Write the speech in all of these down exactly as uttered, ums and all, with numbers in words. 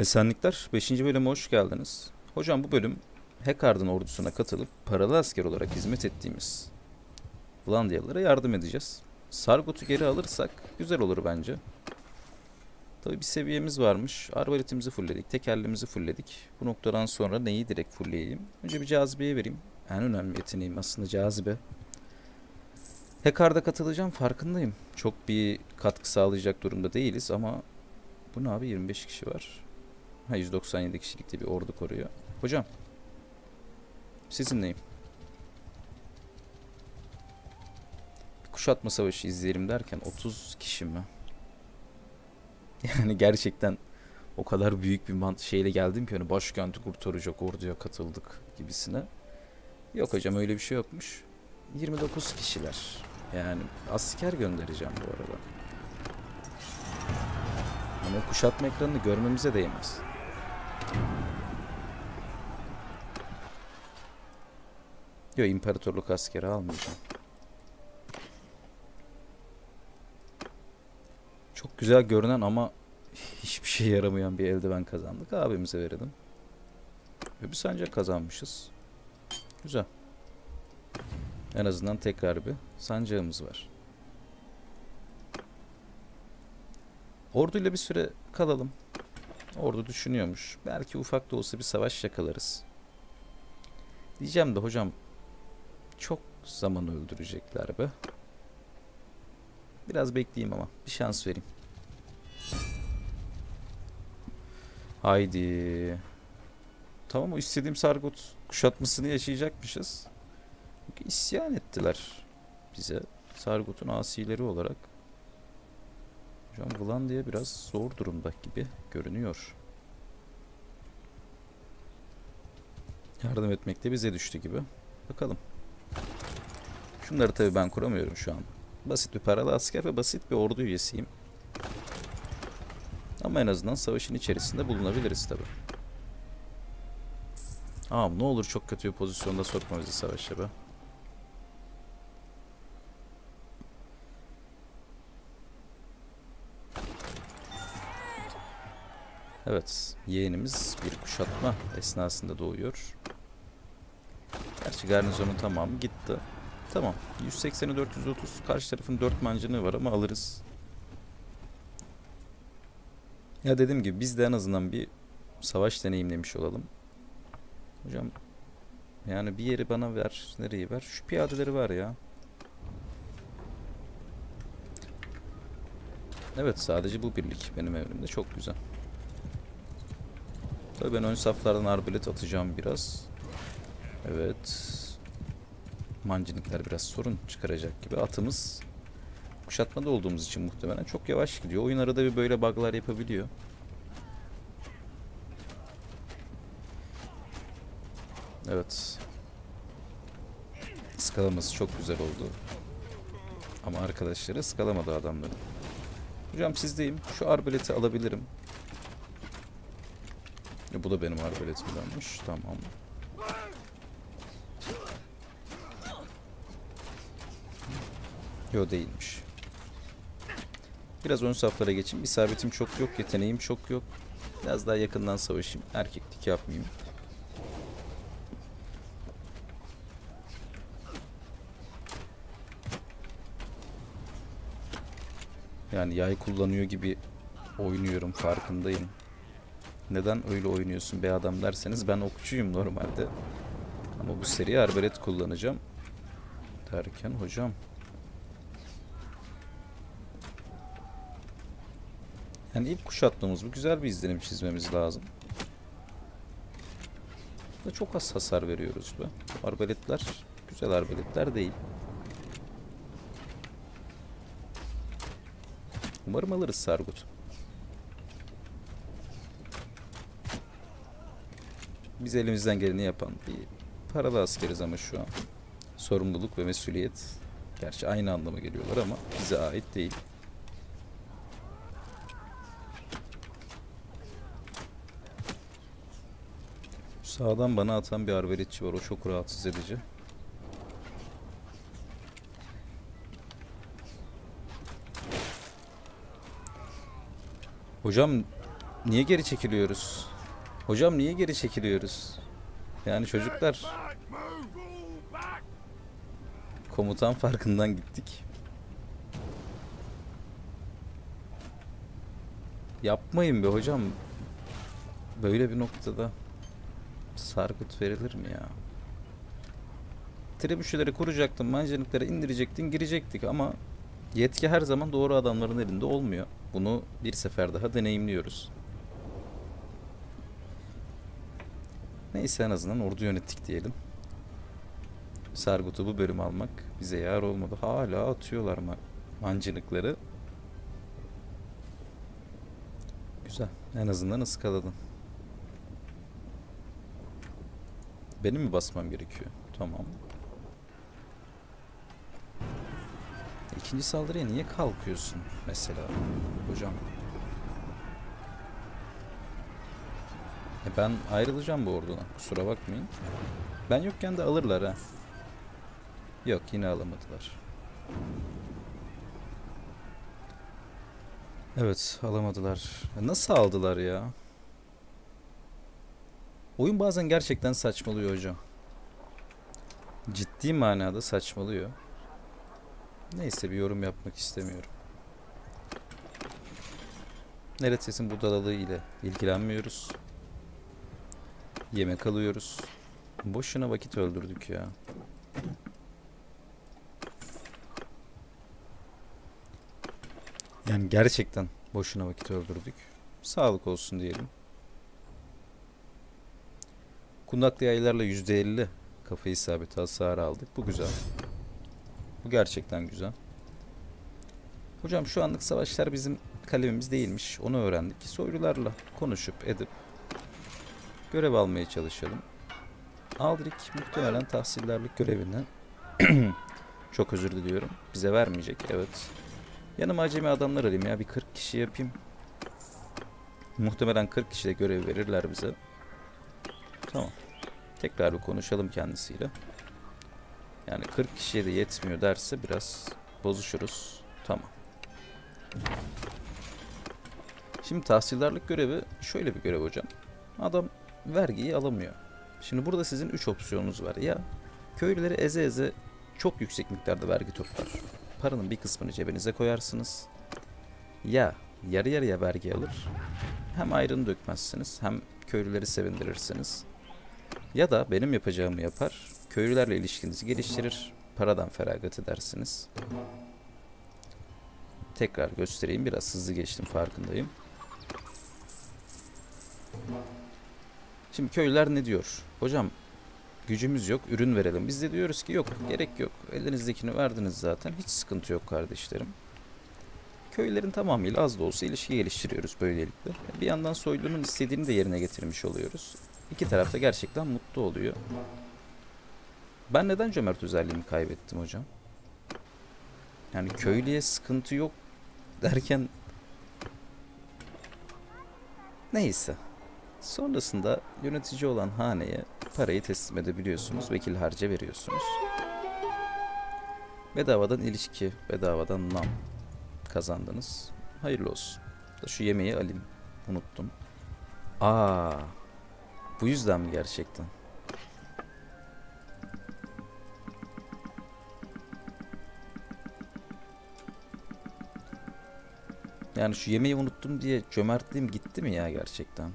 Esenlikler, beşinci bölüme hoş geldiniz. Hocam bu bölüm Heckard'ın ordusuna katılıp paralı asker olarak hizmet ettiğimiz Vlandiyalılara yardım edeceğiz. Sargot'u geri alırsak güzel olur bence. Tabi bir seviyemiz varmış. Arbaletimizi fullledik, tekerlemizi fullledik. Bu noktadan sonra neyi direkt fullleyeyim? Önce bir cazibeye vereyim. En önemli yeteneğim aslında cazibe. Heckard'a katılacağım, farkındayım. Çok bir katkı sağlayacak durumda değiliz ama bu ne abi, yirmi beş kişi var. Ha, yüz doksan yedi kişilikte bir ordu koruyor. Hocam sizinleyim. Bir kuşatma savaşı izleyelim derken otuz kişi mi? Yani gerçekten o kadar büyük bir mant şeyle geldim ki hani başkenti kurtaracak orduya katıldık gibisine. Yok hocam, öyle bir şey yokmuş. yirmi dokuz kişiler. Yani asker göndereceğim bu arada. Ama kuşatma ekranını görmemize değmez. Yok, imparatorluk askeri almayacağım. Çok güzel görünen ama hiçbir şey yaramayan bir eldiven kazandık. Abimize verelim. Ve bir sancak kazanmışız. Güzel. En azından tekrar bir sancağımız var. Orduyla bir süre kalalım. Ordu düşünüyormuş. Belki ufak da olsa bir savaş yakalarız. Diyeceğim de hocam çok zaman öldürecekler be. Biraz bekleyeyim ama bir şans vereyim. Haydi. Tamam, o istediğim Sargot kuşatmasını yaşayacakmışız. Çünkü isyan ettiler bize. Sargot'un asileri olarak. Hocam Vlandiya biraz zor durumda gibi görünüyor. Yardım etmek de bize düştü gibi. Bakalım. Şunları tabii ben kuramıyorum şu an. Basit bir paralı asker ve basit bir ordu üyesiyim. Ama en azından savaşın içerisinde bulunabiliriz tabii. Aa, ne olur çok kötü bir pozisyonda sokma bizi savaşa be. Evet, yeğenimiz bir kuşatma esnasında doğuyor. Gerçi garnizonun tamamı gitti. Tamam, yüz sekseni dört yüz otuz, karşı tarafın dört mancınığı var ama alırız. Ya dediğim gibi biz de en azından bir savaş deneyimlemiş olalım. Hocam yani bir yeri bana ver. Nereyi ver? Şu piyadeleri ver ya. Evet, sadece bu birlik benim evrimde. Çok güzel. Tabii ben ön saflardan arbalet atacağım biraz. Evet. Mancınıklar biraz sorun çıkaracak gibi. Atımız kuşatmada olduğumuz için muhtemelen çok yavaş gidiyor. Oyun arada bir böyle bug'lar yapabiliyor. Evet. Iskalaması çok güzel oldu. Ama arkadaşları ıskalamadı adamları. Hocam sizdeyim. Şu arbaleti alabilirim. E, bu da benim arbaletimdenmiş. Tamam. Yo, değilmiş. Biraz ön saflara geçeyim. İsabetim çok yok. Yeteneğim çok yok. Biraz daha yakından savaşayım. Erkeklik yapmayayım. Yani yay kullanıyor gibi oynuyorum, farkındayım. Neden öyle oynuyorsun be adam derseniz, ben okçuyum normalde. Ama bu seri arbalet kullanacağım. Derken hocam. Yani ilk kuşatmamız bu. Güzel bir izlenim çizmemiz lazım. Da çok az hasar veriyoruz be. Arbaletler güzel arbaletler değil. Umarım alırız Sargut. Biz elimizden geleni yapan bir paralı askeriz ama şu an. Sorumluluk ve mesuliyet gerçi aynı anlama geliyorlar ama bize ait değil. Sağdan bana atan bir arbaletçi var. O çok rahatsız edici. Hocam Niye geri çekiliyoruz? Hocam niye geri çekiliyoruz? Yani çocuklar, komutan farkından gittik. Yapmayın be hocam. Böyle bir noktada sargıt verilir mi ya? Trebüşeleri kuracaktın, mancınıkları indirecektin, girecektik ama yetki her zaman doğru adamların elinde olmuyor. Bunu bir sefer daha deneyimliyoruz. Neyse, en azından ordu yönettik diyelim. Sargut'u bu bölüm almak bize yar olmadı. Hala atıyorlar ma mancınıkları. Güzel. En azından ıskaladın. Benim mi basmam gerekiyor? Tamam. İkinci saldırıya niye kalkıyorsun mesela hocam? E ben ayrılacağım bu ordudan. Kusura bakmayın. Ben yokken de alırlar ha. Yok, yine alamadılar. Evet, alamadılar. E nasıl aldılar ya? Oyun bazen gerçekten saçmalıyor hocam. Ciddi manada saçmalıyor. Neyse, bir yorum yapmak istemiyorum. Neretes'in budalalığı ile ilgilenmiyoruz. Yemek alıyoruz. Boşuna vakit öldürdük ya. Yani gerçekten boşuna vakit öldürdük. Sağlık olsun diyelim. Kundaklı yaylarla yüzde elli kafa isabeti hasarı aldık. Bu güzel. Bu gerçekten güzel. Hocam şu anlık savaşlar bizim kalemimiz değilmiş. Onu öğrendik. Soylularla konuşup edip görev almaya çalışalım. Aldrik muhtemelen tahsillerlik görevini çok özür diliyorum, bize vermeyecek. Evet. Yanıma acemi adamlar alayım ya. Bir kırk kişi yapayım. Muhtemelen kırk kişi de görev verirler bize. Tamam. Tekrar bir konuşalım kendisiyle. Yani kırk kişiye de yetmiyor derse biraz bozuşuruz. Tamam. Şimdi tahsildarlık görevi şöyle bir görev hocam. Adam vergiyi alamıyor. Şimdi burada sizin üç opsiyonunuz var. Ya köylüleri eze eze çok yüksek miktarda vergi toplar. Paranın bir kısmını cebinize koyarsınız. Ya yarı yarıya vergi alır. Hem ayrını dökmezsiniz, hem köylüleri sevindirirsiniz. Ya da benim yapacağımı yapar. Köylülerle ilişkinizi geliştirir. Paradan feragat edersiniz. Tekrar göstereyim. Biraz hızlı geçtim, farkındayım. Şimdi köylüler ne diyor? Hocam gücümüz yok, ürün verelim. Biz de diyoruz ki yok, gerek yok. Elinizdekini verdiniz zaten. Hiç sıkıntı yok kardeşlerim. Köylülerin tamamıyla az da olsa ilişki geliştiriyoruz böylelikle. Bir yandan soylunun istediğini de yerine getirmiş oluyoruz. İki taraf da gerçekten mutlu oluyor. Ben neden cömert özelliğimi kaybettim hocam? Yani köylüye sıkıntı yok derken... Neyse. Sonrasında yönetici olan haneye parayı teslim edebiliyorsunuz. Vekil harca veriyorsunuz. Bedavadan ilişki, bedavadan nam kazandınız. Hayırlı olsun. Şu yemeği alayım. Unuttum. Aa, bu yüzden mi gerçekten? Yani şu yemeği unuttum diye cömertliğim gitti mi ya gerçekten?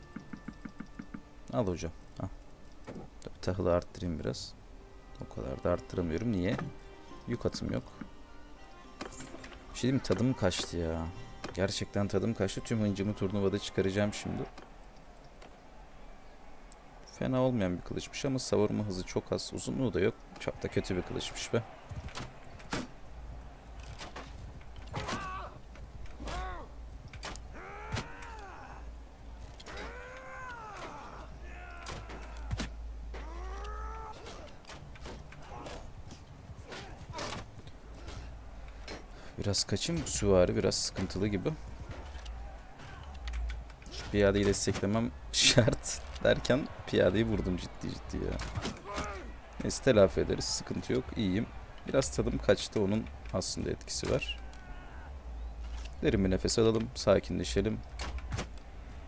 Al hocam. Al. Tahılı arttırayım biraz. O kadar da arttıramıyorum. Niye? Yük atım yok. Bir şey diyeyim mi? Tadım kaçtı ya. Gerçekten tadım kaçtı. Tüm hıncımı turnuvada çıkaracağım şimdi. Fena olmayan bir kılıçmış ama savurma hızı çok az. Uzunluğu da yok. Çok da kötü bir kılıçmış be. Biraz kaçayım. Süvari biraz sıkıntılı gibi. Şu piyadeyi desteklemem şart derken piyadeyi vurdum ciddi ciddi ya. Neyse, telafi ederiz. Sıkıntı yok. İyiyim. Biraz tadım kaçtı. Onun aslında etkisi var. Derin bir nefes alalım. Sakinleşelim.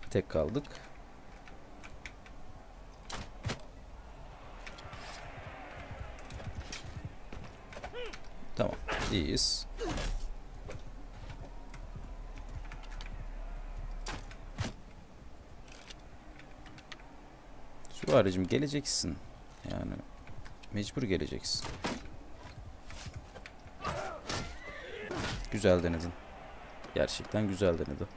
Tek kaldık. Tamam. İyiyiz. Süvaricim geleceksin. Yani mecbur geleceksin. Güzel denedin. Gerçekten güzel denedin.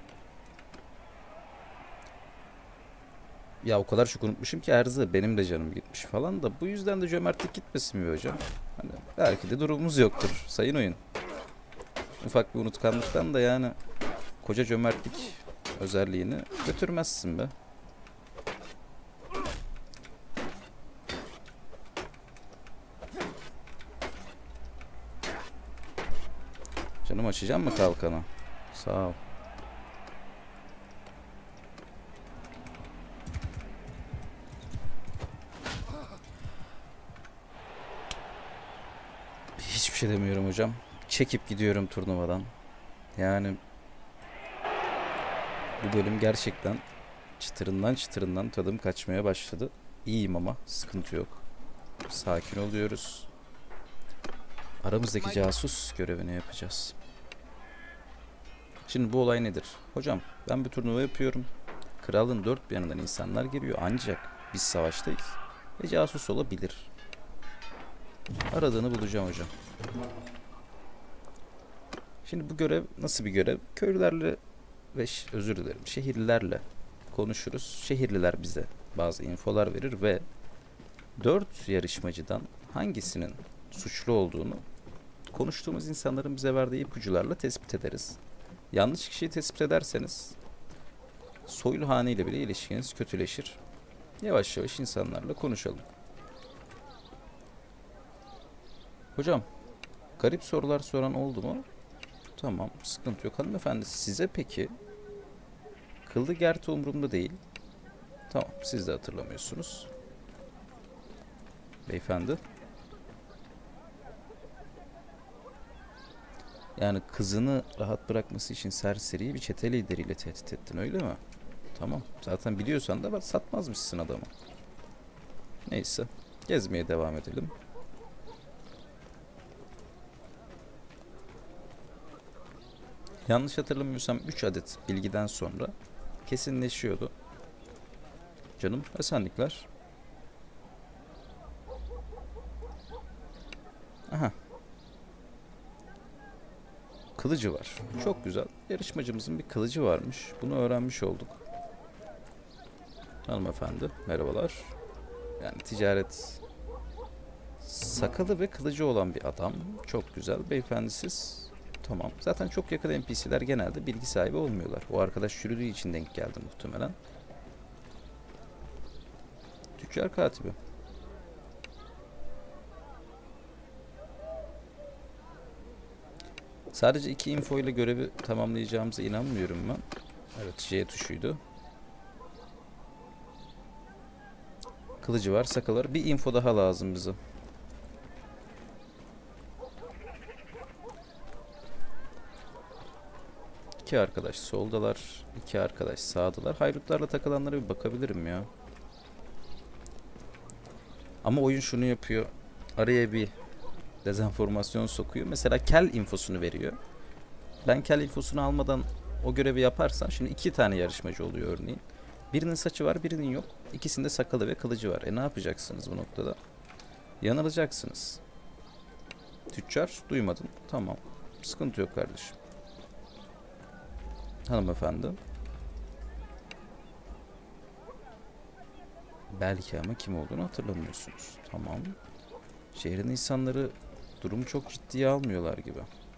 Ya o kadar çok unutmuşum ki Erzı, benim de canım gitmiş falan da bu yüzden de cömertlik gitmesin mi hocam? Hani belki de durumumuz yoktur sayın oyun. Ufak bir unutkanlıktan da yani koca cömertlik özelliğini götürmezsin be. Canım açacağım mı kalkanı? Sağ ol. Hiçbir şey demiyorum hocam. Çekip gidiyorum turnuvadan. Yani bu bölüm gerçekten çıtırından çıtırından tadım kaçmaya başladı. İyiyim ama sıkıntı yok. Sakin oluyoruz. Aramızdaki casus görevini yapacağız. Şimdi bu olay nedir? Hocam ben bir turnuva yapıyorum. Kralın dört bir yanından insanlar geliyor ancak biz savaştayız. Ve casus olabilir. Aradığını bulacağım hocam. Şimdi bu görev nasıl bir görev? Köylülerle ve özür dilerim şehirlilerle konuşuruz. Şehirliler bize bazı infolar verir ve dört yarışmacıdan hangisinin suçlu olduğunu konuştuğumuz insanların bize verdiği ipucularla tespit ederiz. Yanlış kişiyi tespit ederseniz soylu haneyle bile ilişkiniz kötüleşir. Yavaş yavaş insanlarla konuşalım. Hocam, garip sorular soran oldu mu? Tamam, sıkıntı yok. Hanımefendi size peki kıllı gerti umurumda değil. Tamam, siz de hatırlamıyorsunuz. Beyefendi. Yani kızını rahat bırakması için serseriyi bir çete lideriyle tehdit ettin öyle mi? Tamam. Zaten biliyorsan da satmazmışsın adamı. Neyse. Gezmeye devam edelim. Yanlış hatırlamıyorsam üç adet bilgiden sonra kesinleşiyordu. Canım esenlikler. Aha. Kılıcı var. Çok güzel. Yarışmacımızın bir kılıcı varmış. Bunu öğrenmiş olduk. Hanımefendi merhabalar. Yani ticaret sakalı ve kılıcı olan bir adam. Çok güzel. Beyefendisiz. Tamam. Zaten çok yakın N P C'ler genelde bilgi sahibi olmuyorlar. O arkadaş yürüdüğü için denk geldi muhtemelen. Tüccar katibi. Sadece iki info ile görevi tamamlayacağımıza inanmıyorum ben. Evet, J tuşuydu. Kılıcı var, sakalı var. Bir info daha lazım bize. İki arkadaş soldalar, iki arkadaş sağdalar. Haydutlarla takılanlara bir bakabilirim ya. Ama oyun şunu yapıyor. Araya bir dezenformasyon sokuyor. Mesela kel infosunu veriyor. Ben kel infosunu almadan o görevi yaparsam şimdi iki tane yarışmacı oluyor örneğin. Birinin saçı var, birinin yok. İkisinde sakalı ve kılıcı var. E ne yapacaksınız bu noktada? Yanılacaksınız. Tüccar duymadın. Tamam. Sıkıntı yok kardeşim. Hanımefendi. Belki ama kim olduğunu hatırlamıyorsunuz. Tamam. Şehrin insanları durumu çok ciddiye almıyorlar gibi.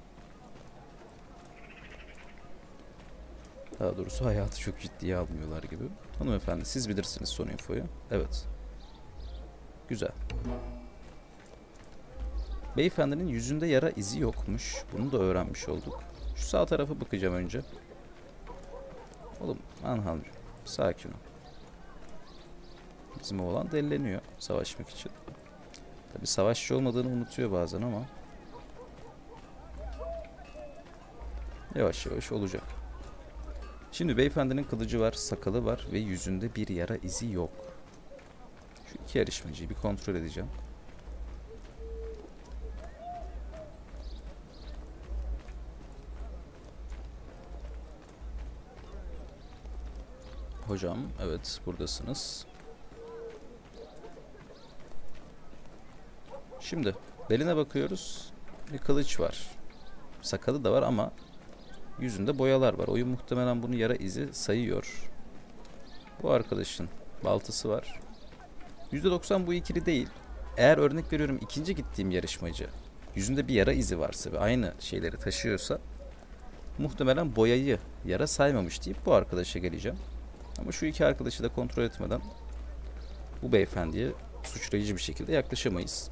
Daha doğrusu hayatı çok ciddiye almıyorlar gibi. Hanımefendi siz bilirsiniz son infoyu. Evet. Güzel. Beyefendinin yüzünde yara izi yokmuş. Bunu da öğrenmiş olduk. Şu sağ tarafa bakacağım önce. Oğlum Anhalcığım sakin ol. Bizim oğlan delleniyor savaşmak için. Tabi savaşçı olmadığını unutuyor bazen ama yavaş yavaş olacak. Şimdi beyefendinin kılıcı var, sakalı var ve yüzünde bir yara izi yok. Şu iki yarışmacıyı bir kontrol edeceğim. Hocam, evet buradasınız. Şimdi beline bakıyoruz. Bir kılıç var. Sakalı da var ama yüzünde boyalar var. Oyun muhtemelen bunu yara izi sayıyor. Bu arkadaşın baltası var. yüzde doksan bu ikili değil. Eğer örnek veriyorum ikinci gittiğim yarışmacı yüzünde bir yara izi varsa ve aynı şeyleri taşıyorsa muhtemelen boyayı yara saymamış deyip bu arkadaşa geleceğim. Ama şu iki arkadaşı da kontrol etmeden bu beyefendiye suçlayıcı bir şekilde yaklaşamayız.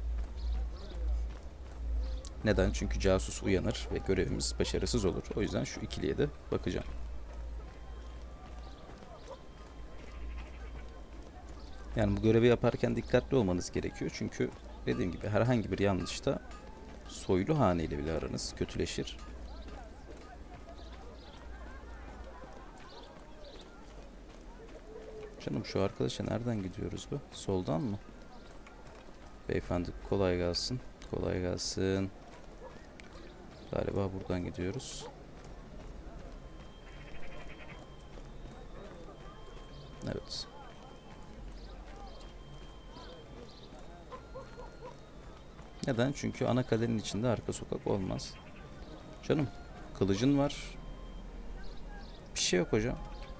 Neden? Çünkü casus uyanır ve görevimiz başarısız olur. O yüzden şu ikiliye de bakacağım. Yani bu görevi yaparken dikkatli olmanız gerekiyor. Çünkü dediğim gibi herhangi bir yanlışta soylu haneyle bile aranız kötüleşir. Canım şu arkadaşa nereden gidiyoruz be? Soldan mı? Beyefendi kolay gelsin. Kolay gelsin. Galiba buradan gidiyoruz. Evet. Neden? Çünkü ana kalenin içinde arka sokak olmaz. Canım, kılıcın var. Bir şey yok hocam.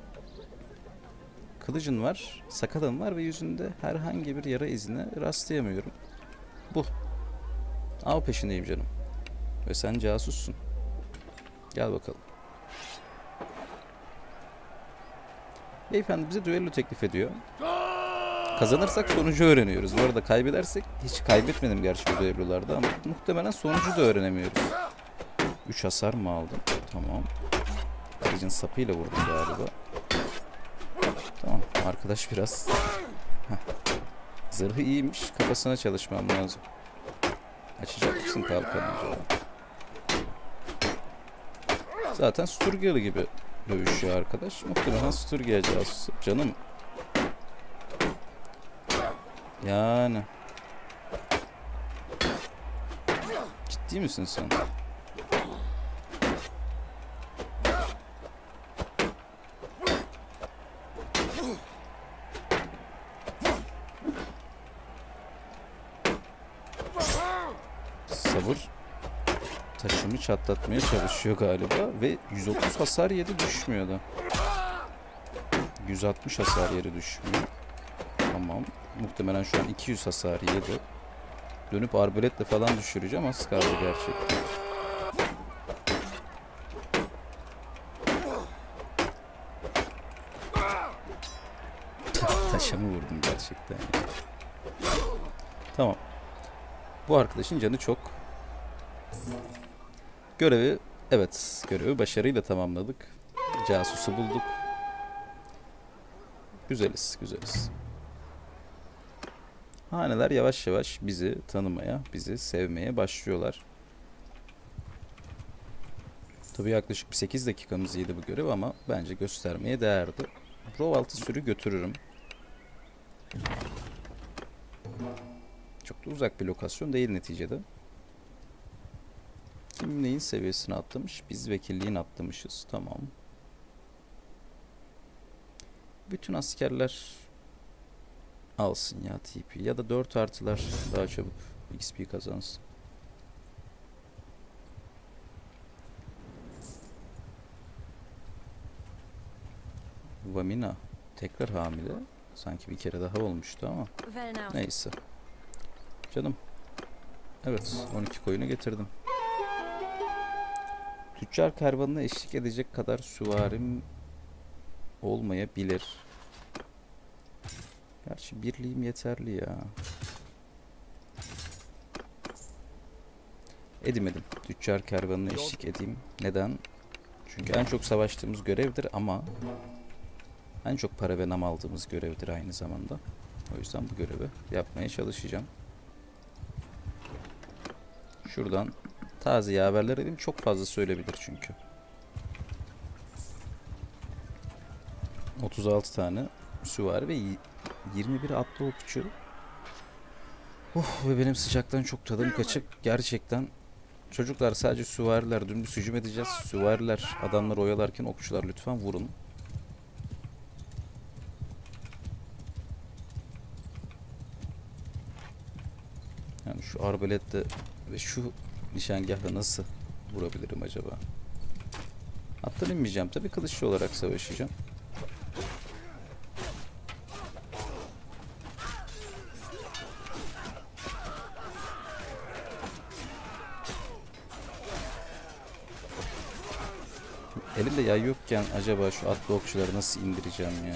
Kılıcın var, sakalın var ve yüzünde herhangi bir yara izine rastlayamıyorum. Bu. Av peşindeyim canım. Ve sen casussun. Gel bakalım. Beyefendi bize düello teklif ediyor. Kazanırsak sonucu öğreniyoruz. Bu arada kaybedersek hiç kaybetmedim gerçi bu düellolarda ama muhtemelen sonucu da öğrenemiyoruz. üç hasar mı aldım? Tamam. Kılıcın sapıyla vurdum galiba. Tamam. Arkadaş biraz... Heh. Zırhı iyiymiş. Kafasına çalışmam lazım. Açacak mısın kalkanınca? Zaten Sturgialı gibi dövüşüyor arkadaş. Muhtemelen Sturgia casusu. Canım. Yani. Ciddi misin sen? Sabır taşımı çatlatmaya çalışıyor galiba ve yüz otuz hasar yeri düşmüyor da. yüz altmış hasar yeri düşmüyor. Tamam. Muhtemelen şu an iki yüz hasar yedi. Dönüp arbaletle falan düşüreceğim. Az kaldı gerçekten. Taşımı vurdum gerçekten. Tamam. Bu arkadaşın canı çok. Görevi, evet görevi başarıyla tamamladık. Casusu bulduk. Güzeliz, güzeliz. Haneler yavaş yavaş bizi tanımaya, bizi sevmeye başlıyorlar. Tabii yaklaşık bir sekiz dakikamız yedi bu görev ama bence göstermeye değerdi. Rov altı sürü götürürüm. Çok da uzak bir lokasyon değil neticede. Kim neyin seviyesini atlamış? Biz vekilliğin atlamışız. Tamam. Bütün askerler alsın ya T P. Ya da dört artılar daha çabuk X P kazansın. Vamina tekrar hamile. Sanki bir kere daha olmuştu ama. Neyse. Canım. Evet. on iki koyunu getirdim. Tüccar kervanına eşlik edecek kadar süvarim olmayabilir. Gerçi birliğim yeterli ya. Edim edim. Tüccar kervanına eşlik edeyim. Neden? Çünkü en çok savaştığımız görevdir ama en çok para ve nam aldığımız görevdir aynı zamanda. O yüzden bu görevi yapmaya çalışacağım. Şuradan taze haberler edeyim. Çok fazla söyleyebilir çünkü. otuz altı tane süvari ve yirmi bir atlı okçu. Oh, ve benim sıcaktan çok tadım kaçık. Gerçekten çocuklar, sadece süvariler, dümdüz hücum edeceğiz. Süvariler adamları oyalarken okçular lütfen vurun. Yani şu arbaletle ve şu nişangahla nasıl vurabilirim acaba? Attan inmeyeceğim tabii, kılıçlı olarak savaşacağım. Elimde yay yokken acaba şu atlı okçuları nasıl indireceğim ya?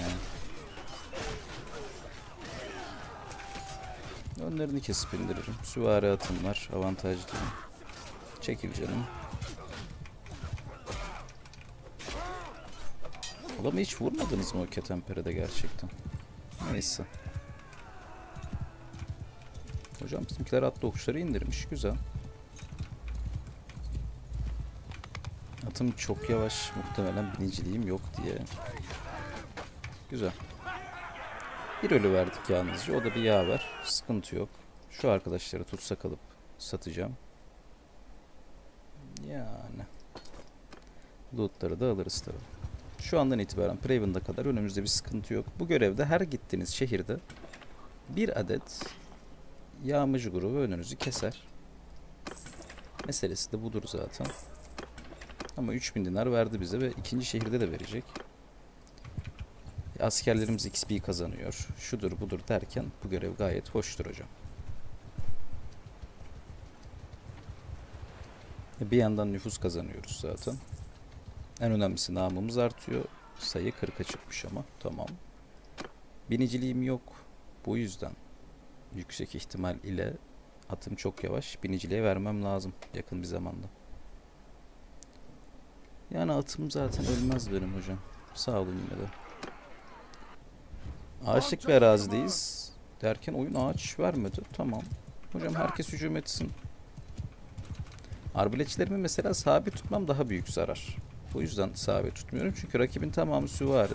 Önlerini kesip indiririm. Süvari atım var, avantajlı. Çekil canım. Adamı hiç vurmadınız mı o ketemperede gerçekten? Neyse. Hocam bizimkiler atlı okçuları indirmiş. Güzel. Atım çok yavaş. Muhtemelen biniciliğim yok diye. Güzel. Bir ölü verdik yalnızca. O da bir yaver. Sıkıntı yok. Şu arkadaşları tutsak alıp satacağım. Yani. Lootları da alırız tabii. Şu andan itibaren Praven'da kadar önümüzde bir sıkıntı yok. Bu görevde her gittiğiniz şehirde bir adet yağmacı grubu önünüzü keser. Meselesi de budur zaten. Ama üç bin dinar verdi bize ve ikinci şehirde de verecek. Askerlerimiz X P kazanıyor. Şudur budur derken bu görev gayet hoştur hocam. Bir yandan nüfus kazanıyoruz zaten. En önemlisi namımız artıyor. Sayı kırka çıkmış ama tamam. Biniciliğim yok. Bu yüzden yüksek ihtimal ile atım çok yavaş. Biniciliğe vermem lazım yakın bir zamanda. Yani atım zaten ölmez benim hocam. Sağ olun yine de. Ağaçlık bir arazideyiz derken oyun ağaç vermedi. Tamam. Hocam herkes hücum etsin. Arbeletçilerimi mesela sabit tutmam daha büyük zarar. Bu yüzden sabit tutmuyorum. Çünkü rakibin tamamı süvari.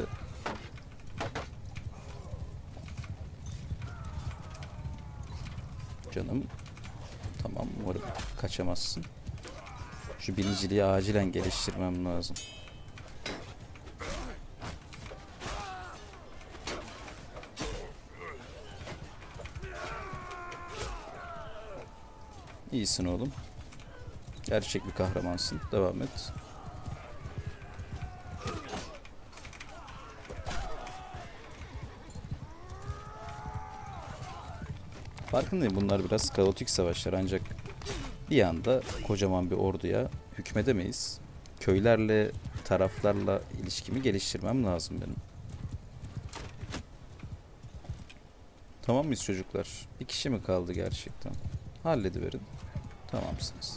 Canım. Tamam, umarım kaçamazsın. Şu biniciliği acilen geliştirmem lazım. İyisin oğlum. Gerçek bir kahramansın. Devam et. Farkındayım, bunlar biraz kaotik savaşlar ancak bir anda kocaman bir orduya hükmedemeyiz. Köylerle, taraflarla ilişkimi geliştirmem lazım benim. Tamam mıyız çocuklar? Bir kişi mi kaldı gerçekten? Hallediverin. Tamamsınız.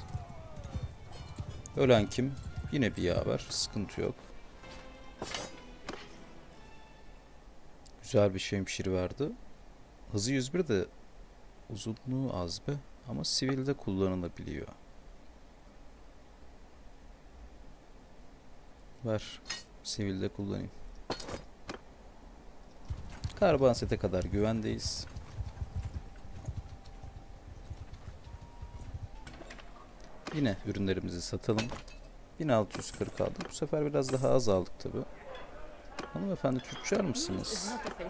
Ölen kim? Yine bir yaver. Sıkıntı yok. Güzel bir şemşir verdi. Hızı yüz bir de uzunluğu az be. Ama sivilde kullanılabiliyor. Ver. Sivilde kullanayım. Karbonsete kadar güvendeyiz. Yine ürünlerimizi satalım. bin altı yüz kırk aldık. Bu sefer biraz daha az aldık tabi. Hanımefendi, tüccar mısınız?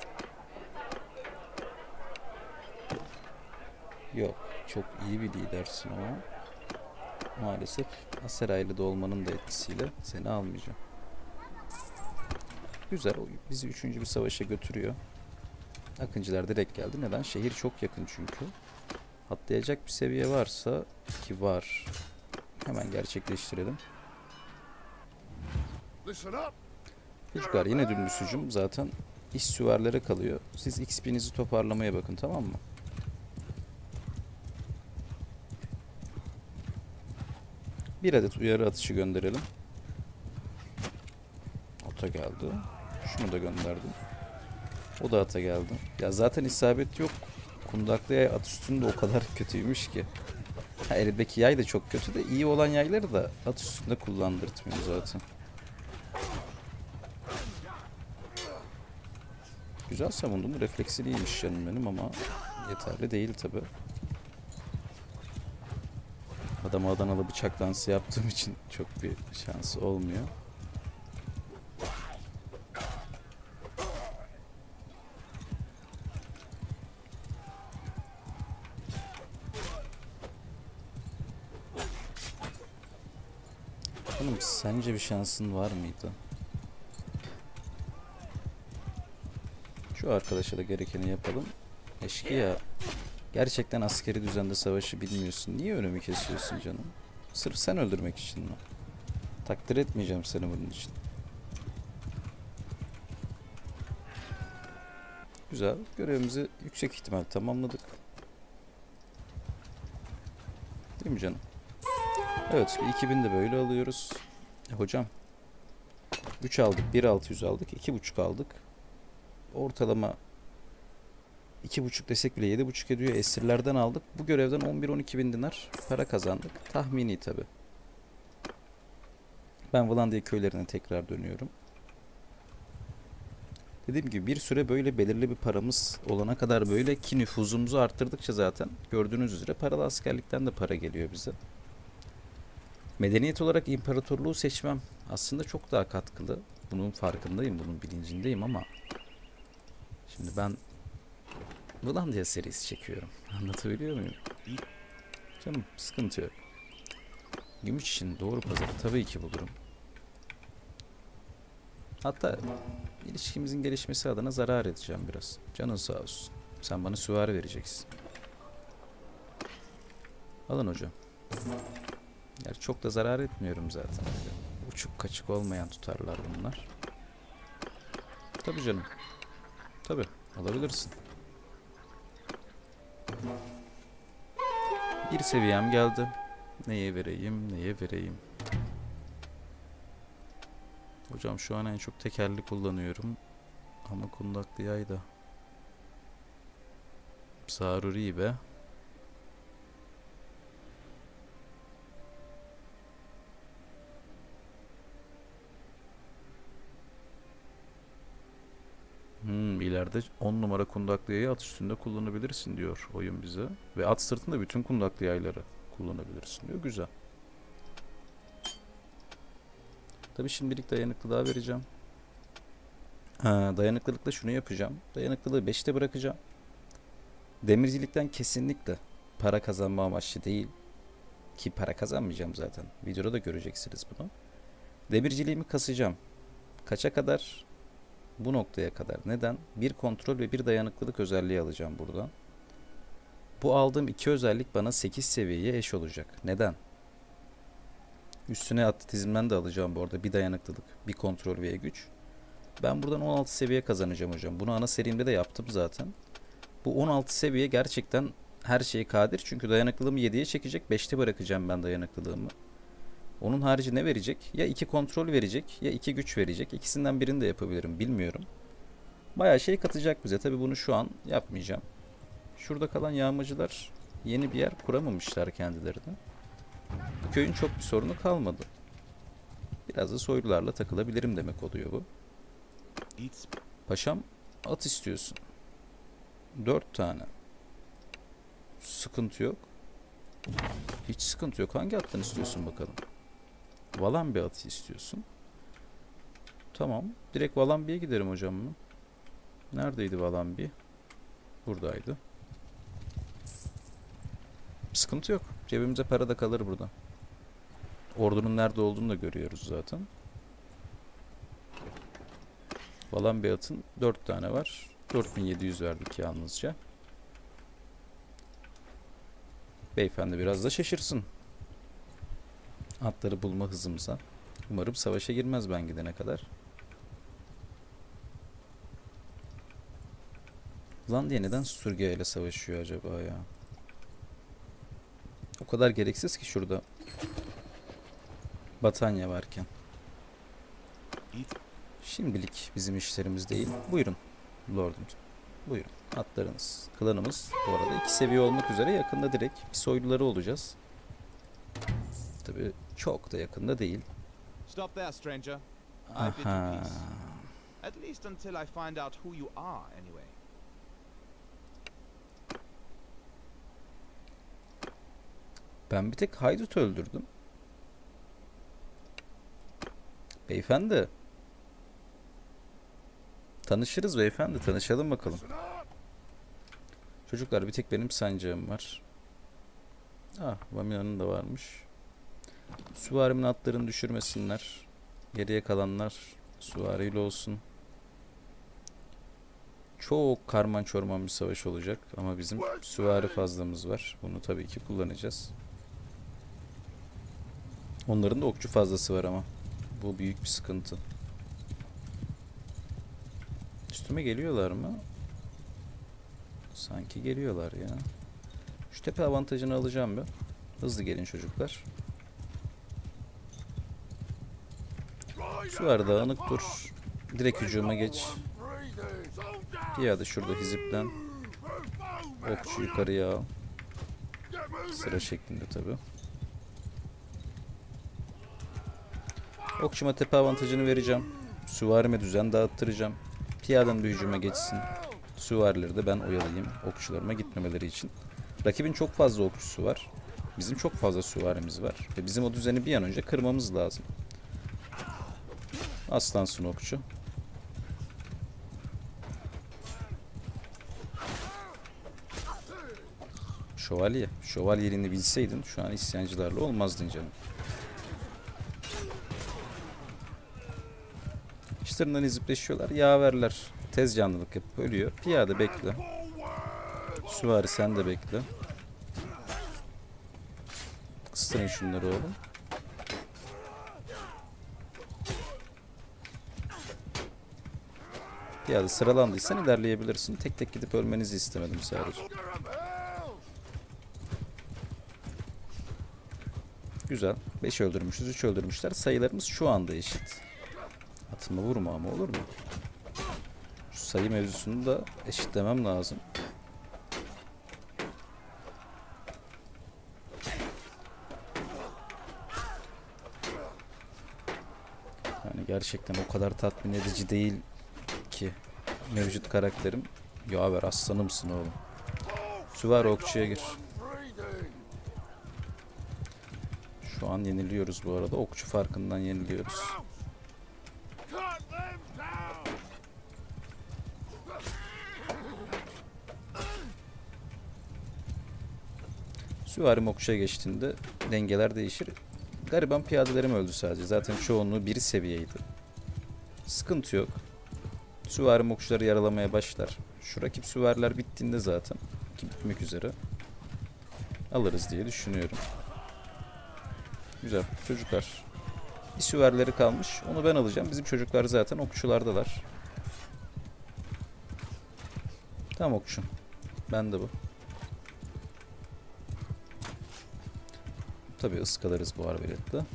Yok. Çok iyi bir lidersin ama maalesef Aseraylı'da olmanın da etkisiyle seni almayacağım. Güzel. O bizi üçüncü bir savaşa götürüyor. Akıncılar direkt geldi. Neden? Şehir çok yakın çünkü. Atlayacak bir seviye varsa, ki var, hemen gerçekleştirelim. Çocuklar yine dümdüz hücum. Zaten iş süvarlere kalıyor. Siz X P'nizi toparlamaya bakın, tamam mı? Bir adet uyarı atışı gönderelim. Ata geldi. Şunu da gönderdim. O da ata geldi. Ya zaten isabet yok. Kundaklı yay at üstünde o kadar kötüymüş ki. Ha, eldeki yay da çok kötü de iyi olan yayları da at üstünde kullandırtmıyor zaten. Güzel savundum. Refleksi iyiymiş canım benim ama yeterli değil tabi. Adama Adanalı bıçak dansı yaptığım için çok bir şansı olmuyor. Hanım, sence bir şansın var mıydı? Şu arkadaşa da gerekeni yapalım. Eşkıya. Gerçekten askeri düzende savaşı bilmiyorsun. Niye önümü kesiyorsun canım? Sırf sen öldürmek için mi? Takdir etmeyeceğim seni bunun için. Güzel. Görevimizi yüksek ihtimal tamamladık. Değil mi canım? Evet. iki bin de böyle alıyoruz. E, hocam. üç aldık. bir altı yüz aldık. iki buçuk aldık. Ortalama iki buçuk desek bile yedi buçuk ediyor. Esirlerden aldık. Bu görevden on bir on iki bin dinar para kazandık. Tahmini tabi. Ben Vlandia köylerine tekrar dönüyorum. Dediğim gibi bir süre böyle belirli bir paramız olana kadar böyle, ki nüfuzumuzu arttırdıkça zaten gördüğünüz üzere paralı askerlikten de para geliyor bize. Medeniyet olarak imparatorluğu seçmem aslında çok daha katkılı. Bunun farkındayım, bunun bilincindeyim ama şimdi ben Vlandia serisi çekiyorum. Anlatabiliyor muyum? Canım sıkıntı yok. Gümüş için doğru pazarı tabii ki bulurum. Hatta ilişkimizin gelişmesi adına zarar edeceğim biraz. Canın sağ olsun. Sen bana süvari vereceksin. Alın hocam. Yani çok da zarar etmiyorum zaten. Uçuk kaçık olmayan tutarlar bunlar. Tabii canım. Tabii alabilirsin. Bir seviyem geldi. Neye vereyim, neye vereyim. Hocam şu an en çok tekerli kullanıyorum. Ama kundaklı yay da zaruri be. Hmm, ileride on numara kundaklı yayı at üstünde kullanabilirsin diyor oyun bize. Ve at sırtında bütün kundaklı yayları kullanabilirsin diyor. Güzel. Tabi şimdilik dayanıklılığa vereceğim. Ha, dayanıklılıkla şunu yapacağım. Dayanıklılığı beşte bırakacağım. Demircilikten kesinlikle para kazanma amaçlı değil. Ki para kazanmayacağım zaten. Videoda da göreceksiniz bunu. Demirciliğimi kasacağım. Kaça kadar? Bu noktaya kadar. Neden? Bir kontrol ve bir dayanıklılık özelliği alacağım buradan. Bu aldığım iki özellik bana sekiz seviyeye eş olacak. Neden? Üstüne atletizmden de alacağım bu arada. Bir dayanıklılık, bir kontrol ve güç. Ben buradan on altı seviye kazanacağım hocam. Bunu ana serimde de yaptım zaten. Bu on altı seviye gerçekten her şeye kadir. Çünkü dayanıklılığımı yediye çekecek. beşte bırakacağım ben dayanıklılığımı. Onun harici ne verecek? Ya iki kontrol verecek ya iki güç verecek. İkisinden birini de yapabilirim. Bilmiyorum. Bayağı şey katacak bize. Tabi bunu şu an yapmayacağım. Şurada kalan yağmacılar yeni bir yer kuramamışlar kendilerine. Bu köyün çok bir sorunu kalmadı. Biraz da soylularla takılabilirim demek oluyor bu. Paşam at istiyorsun. Dört tane. Sıkıntı yok. Hiç sıkıntı yok. Hangi attan istiyorsun bakalım? Valambi atı istiyorsun. Tamam. Direkt Valambi'ye giderim hocam mı? Neredeydi Valambi? Buradaydı. Sıkıntı yok. Cebimize para da kalır burada. Ordunun nerede olduğunu da görüyoruz zaten. Valambi atın dört tane var. dört bin yedi yüz verdik yalnızca. Beyefendi biraz da şaşırsın atları bulma hızımıza. Umarım savaşa girmez ben gidene kadar. Vlandia neden Sturgia ile savaşıyor acaba ya? O kadar gereksiz ki şurada Batanya varken. Şimdilik bizim işlerimiz değil. Buyurun lordum. Buyurun. Atlarınız. Klanımız bu arada iki seviye olmak üzere, yakında direkt bir soyluları olacağız. Tabii çok da yakında değil. Aha. At least until I find out who you are, anyway. Ben bir tek haydut öldürdüm. Beyefendi. Tanışırız beyefendi. Tanışalım bakalım. Çocuklar bir tek benim sancağım var. Ah, Vamila'nın da varmış. Süvarimin atlarını düşürmesinler. Geriye kalanlar süvariyle olsun. Çok karman çorman bir savaş olacak ama bizim süvari fazlamız var. Bunu tabii ki kullanacağız. Onların da okçu fazlası var ama. Bu büyük bir sıkıntı. Üstüme geliyorlar mı? Sanki geliyorlar ya. Şu tepe avantajını alacağım ben. Hızlı gelin çocuklar. Süvari dağınık dur. Direkt hücuma geç. Piyade şurada hiziplen. Okçu yukarıya al. Sıra şeklinde tabi. Okçuma tepe avantajını vereceğim. Süvarime düzen dağıttıracağım. Piyadem de hücuma geçsin. Süvarileri de ben oyalayayım okçularıma gitmemeleri için. Rakibin çok fazla okçusu var. Bizim çok fazla süvarimiz var. Ve bizim o düzeni bir an önce kırmamız lazım. Aslansın okçu. Şövalye. Şövalyeliğini bilseydin şu an isyancılarla olmazdın canım. İşlerinden izipleşiyorlar. Yaverler tez canlılık yapıp ölüyor. Piyade bekle. Süvari sen de bekle. Kıstırın şunları oğlum. Piyade sıralandıysan ilerleyebilirsin. Tek tek gidip ölmenizi istemedim sadece. Güzel. beş öldürmüşüz. üç öldürmüşler. Sayılarımız şu anda eşit. Atıma vurma ama olur mu? Şu sayı mevzusunu da eşitlemem lazım. Yani gerçekten o kadar tatmin edici değil ki mevcut karakterim. Yaver aslanımsın oğlum. Süvari okçuya gir. Şu an yeniliyoruz bu arada. Okçu farkından yeniliyoruz. Süvarim okçuya geçtiğinde dengeler değişir. Gariban piyadelerim öldü sadece. Zaten çoğunluğu bir seviyeydi. Sıkıntı yok. Süvarim okçuları yaralamaya başlar. Şu rakip süvariler bittiğinde zaten ki bitmek üzere alırız diye düşünüyorum. Güzel çocuklar. Bir süvarileri kalmış. Onu ben alacağım. Bizim çocuklar zaten okçulardalar. Tamam okçu. Ben de bu. Tabii ıskalarız bu arbaletle.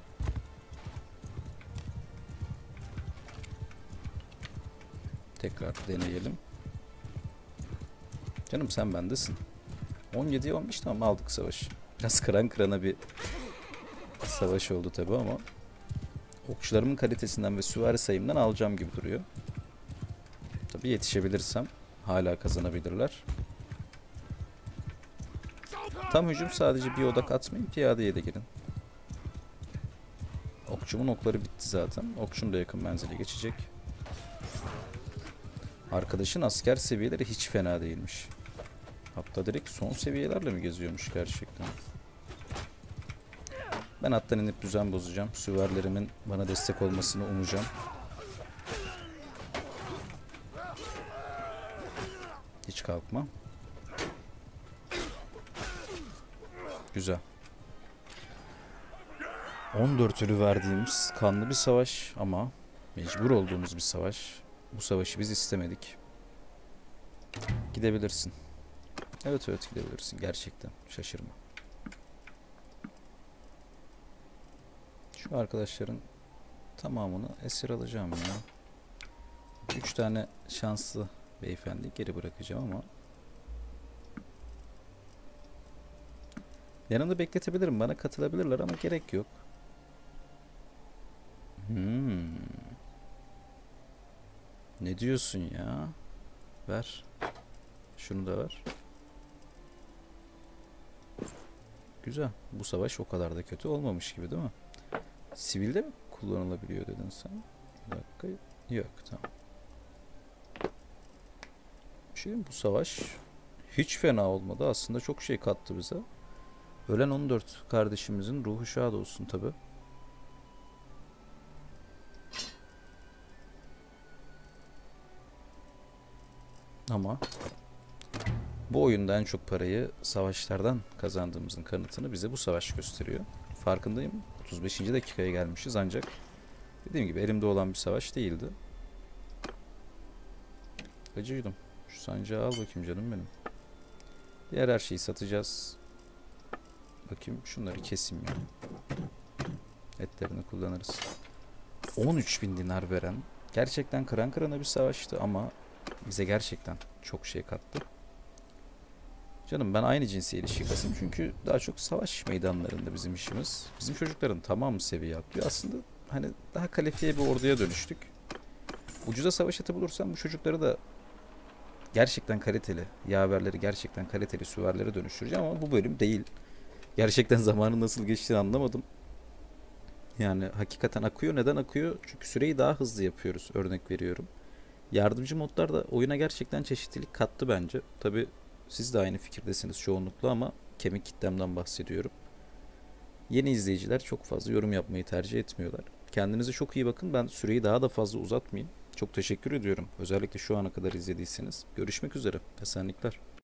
Tekrar deneyelim. Canım sen bendesin. on yediye on beş tamam aldık savaşı. Biraz kıran kırana bir savaş oldu tabii ama okçularımın kalitesinden ve süvari sayımdan alacağım gibi duruyor. Tabii yetişebilirsem hala kazanabilirler. Tam hücum sadece bir odak atmayın. Piyadeye de girin. Okçumun okları bitti zaten. Okçum da yakın menzile geçecek. Arkadaşın asker seviyeleri hiç fena değilmiş. Hatta direkt son seviyelerle mi geziyormuş gerçekten? Ben attan inip düzen bozacağım. Süvarilerimin bana destek olmasını umacağım. Hiç kalkma. Güzel. on dört ölü verdiğimiz kanlı bir savaş ama mecbur olduğumuz bir savaş. Bu savaşı biz istemedik. Gidebilirsin. Evet evet gidebilirsin. Gerçekten şaşırma. Şu arkadaşların tamamını esir alacağım ya. Üç tane şanslı beyefendi geri bırakacağım ama yanımda bekletebilirim. Bana katılabilirler ama gerek yok. Hmm. Ne diyorsun ya? Ver. Şunu da ver. Güzel. Bu savaş o kadar da kötü olmamış gibi değil mi? Sivilde mi kullanılabiliyor dedin sen? Bir dakika. Yok, tamam. Şimdi bu savaş hiç fena olmadı. Aslında çok şey kattı bize. Ölen on dört kardeşimizin ruhu şad olsun tabi. Ama bu oyunda en çok parayı savaşlardan kazandığımızın kanıtını bize bu savaş gösteriyor. Farkındayım. otuz beşinci dakikaya gelmişiz ancak dediğim gibi elimde olan bir savaş değildi. Acıydım. Şu sancağı al bakayım canım benim. Diğer her şeyi satacağız. Bakayım şunları keseyim ya. Etlerini kullanırız. on üç bin dinar veren gerçekten kıran kırana bir savaştı ama bize gerçekten çok şey kattı. Canım ben aynı cinsi ilişki kasayım çünkü daha çok savaş meydanlarında bizim işimiz. Bizim çocukların tamamı seviye atlıyor. Aslında hani daha kalifiye bir orduya dönüştük. Ucuza savaş atı bulursam bu çocukları da gerçekten kaliteli, yaverleri gerçekten kaliteli süvarilere dönüştüreceğim ama bu bölüm değil. Gerçekten zamanın nasıl geçtiğini anlamadım. Yani hakikaten akıyor. Neden akıyor? Çünkü süreyi daha hızlı yapıyoruz. Örnek veriyorum. Yardımcı modlar da oyuna gerçekten çeşitlilik kattı bence. Tabi siz de aynı fikirdesiniz çoğunlukla ama kemik kitlemden bahsediyorum. Yeni izleyiciler çok fazla yorum yapmayı tercih etmiyorlar. Kendinize çok iyi bakın. Ben süreyi daha da fazla uzatmayayım. Çok teşekkür ediyorum. Özellikle şu ana kadar izlediyseniz. Görüşmek üzere. Esenlikler.